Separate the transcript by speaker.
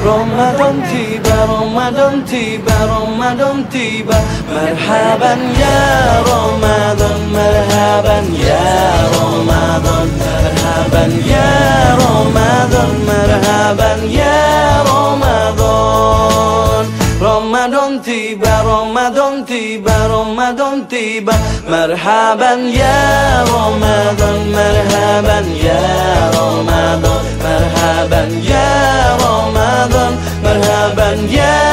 Speaker 1: رمضان تيبا رمضان تيبا رمضان تيبا مرحبا يا رمضان مرحبا يا رمضان مرحبا يا رمضان مرحبا يا رمضان رمضان تيبا رمضان تيبا رمضان تيبا مرحبا يا رمضان مرحبا يا رمضان مرحبا يا رمضان مرحبا يا